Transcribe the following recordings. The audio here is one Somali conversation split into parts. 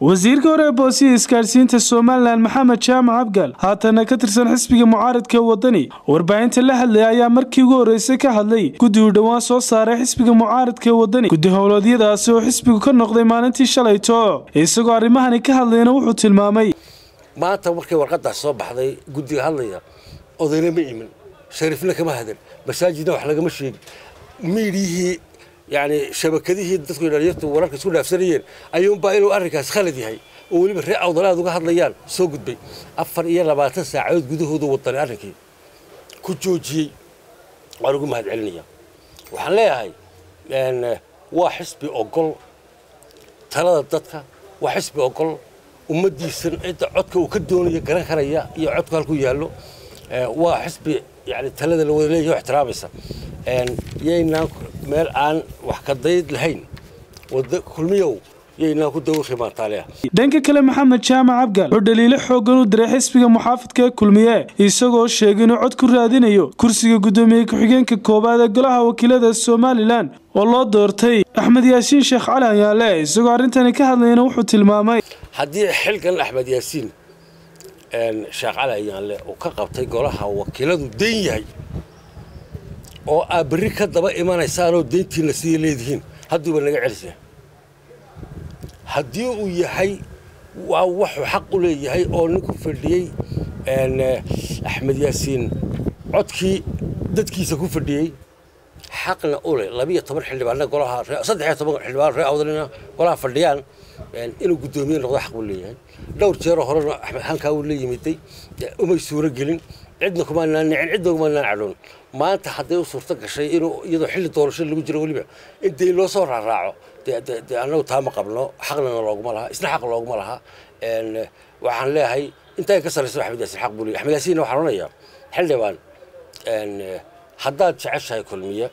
wasiirka hore ee boosiga isgaarsiinta Soomaaliland Maxamed Jaamac Abgal haatana ka tirsan xisbiga mucaaradka wadani warbaahinta la hadlay ayaa markii ugu horeysay ka hadlay guddi u dhawaan soo saaray xisbiga mucaaradka wadani guddi howladyadaasi oo xisbigu ka noqday maalintii shalayto isagoo arrimahani ka hadlayna wuxuu tilmaamay maanta markii warqadaas soo baxday guddiga hadlaya odayna ma iman sharifna kama hadal masaajidna wax laga ma sheegin miidiyihii يعني شبكته dadku dhalinyartu wararka isku dhaafsanayeen ayuu baa inuu arrinkaas khalad yahay oo waliba reer awdalaad uga hadlayaan soo gudbay 24 saacadood gudahooda wadan arrinkii ku joojiyay waan ugu mahad celinaya waxaan leeyahay waa xisbi ogol talada dadka waa xisbi ogol ummadiisan cid codka uu ka doonayo garan karaya iyo codka halku yaalo waa xisbi يعني talada la wada leeyahay ixtiraamaysa yeynaa meel aan wax ka dayd lahayn wada kulmiyow yeynaa ku dawaqi maantaalaya dhanka kale Maxamed Jaamac Abgal oo dhaliilo xoogan u diray xisbiga muxaafidka kulmiye isagoo sheegay inuu cod ku raadinayo kursiga gudoomiye ku-xigeenka koobaad ee golaha wakiilada Soomaaliland oo loo doortay Axmed Yaasiin Sheekh Cali Yaale isagoo arintani ka hadlayna wuxuu tilmaamay haddii xilkan Axmed Yaasiin Sheekh Cali Yaale oo ka qabtay golaha wakiiladu deyn yahay oo abri ka daba imanaysan oo deyntiina si leedihiin haddii naga celisay haddii uu yahay waa wax xaq u leeyahay oo ninku fadhiyay Axmed Yaasiin codkii dadkiisa ku fadhiyay xaqna u leh 12 xildhibaan golaha 13 xildhibaan reer awdalina golaha fadhiyaan inuu gudoomiye noqdo xaq u leeyahay dhowr jeer hore Axmed halka uu leeyimitay uma suura gelin cidna kuma naanicin cidna kuma naacdoon maanta haday u suurta gashay inuu iyadoo xilli doorasho lagu jiro waliba intii loo soo raaco anagu taama qabno xaqna looguma laha isna xaq looguma laha waxaan leeyahay intay ka sareyso Axmed Yaasiin xaq buu leeyahay Axmed Yaasiin waxa roonaya xildhibaan haddaad jeceshahay kulmiye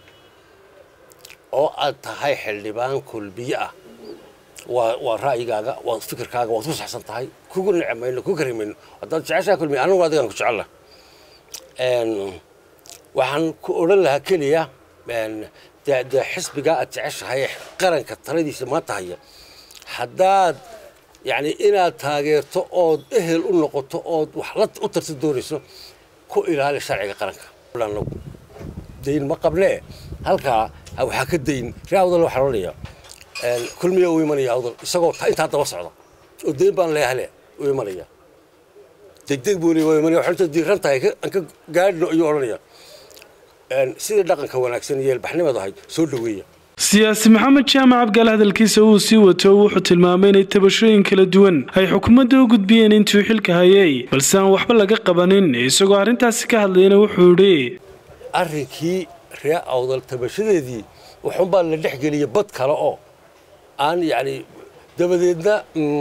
oo aad tahay xildhibaan kulmiye ah waa ra'yigaaga waa fikirkaaga waa saxsan tahay kugu nicmayno ku karimayno haddaad jeceshahay kulmiye anigu adigan ku jecel waxaan ku oran lahaa kaliya da xisbiga aad jeceshahay qaranka taladiisa ma tahay haddaad yani inaad taageerto oo ehel u noqoto oo wax la u tarsi doonayso ku ilaali sharciga qaranka deyn ma qablee halka waxa ka deyn raawdal waxa roonaya kulmiye uu imanaya awdal isagoo inta daba socdo oo deyn baan leeyahay uu imanaya degdeg buu leeyahay imanaya waxa diiran tahay an ka gaadhno iyo oranaya sida dhaqanka wanaagsan iyo baxnimada ahayd soo dhaweeya siyaasi Maxamed Jaamac Abgal hadalkiisa uu sii wato wuxuu tilmaamay in tabashooyin kala duwan ay xukuumadda u gudbiyeen intuu xilka hayay balse aan waxba laga qabanin isagoo arintaasi ka hadlayna wuxuu yiri arrinkii reer awdal tabashadeedii wuxuu baa la dhexgeliyay bad kale oo aan yani dabadeedna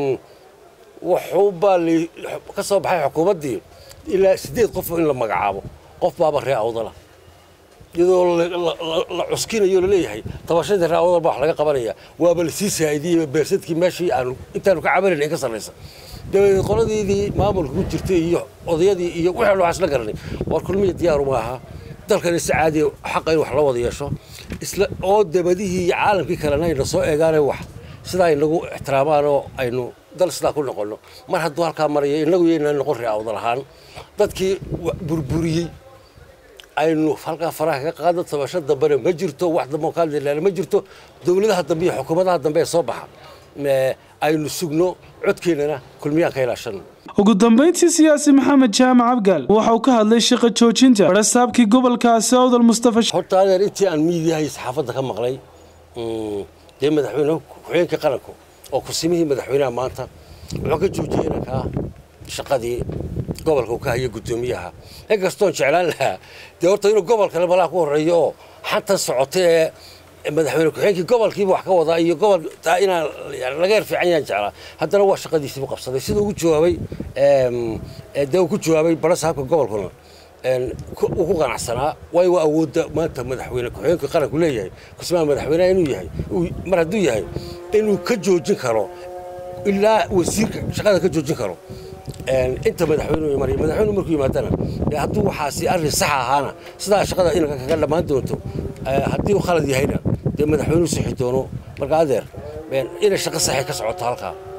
wuxuu baa ka soo baxay xukuumaddii ilaa 8 qof in la magacaabo qof baaba reer awdal iyadoo la cuskinayo leeyahay tabashada reer awdal baa wax laga qabanaya waaba la sii saaidiyay beersadkii meeshii aan intaanu ka cabanay in ka sareysa dabadeed qoladeedii maamulka ku jirtay iyo odayadii iyo wixii loo xasla garanay war kulmiye diyaar uma aha dalkan saacadi xaq in wax la wada yeesho isla oo dabadihii caalamkii kalena ay soo eegaanay wax sida ay nagu ixtiraamaan oo aynu dal sida ku noqono mar hadduu halka marayay inagu yeena noqon reer awdal ahaan dadkii burburiyay aynu halka faraha ka qaado tabashada bare ma jirto wax damo ka leeyahay ma jirto dawladaha dambe iyo xukuumadaha dambe soo baxa aynu sugno codkeenana kulmiyaha ka ilaashan ugu dambeyntii siyaasi Maxamed Jaamac Abgal waxa uu ka hadlay shaqo joojinta rasaabkii gobolka Awdal Mustafa horta intii aan miidiyaha saxaafadda ka maqlay madaxweynaha ku-xigeenka qaranka oo ku simihii madaxweynaha maanta wuxuu ka joojiyay ka shaqadii gobolka uu ka hayay gudoomiyaha inkastoo jeclaan lahaa horta inuu gobolka la ku horeeyo xanta socotay madaxweyne ku-xigeenkii gobolkiiba wax ka wada iyo gobol ina laga fiican yahay jeclaa haddana waa shaqadiisii u qabsaday sidoo ugu jawaabay ku jawaabay barasaabka gobolkuna uu ku qanacsanaa way waa awoodda maanta madaxweyne ku-xigeenka qaranku leeyahay kusmaa madaxweynaha inuu yahay mar hadduu yahay inuu ka joojin karo ilaa wasiirka shaqada ka joojin karo inta madaxweynuhu markuu yimaadana hadduu waxaasi arrin sax ahaana sidaa shaqada in kaga dhammaan doonto haddii uu khalad yahayna madaxweynuhu sixi doono marka adeer inay shaqo sax ka socoto halka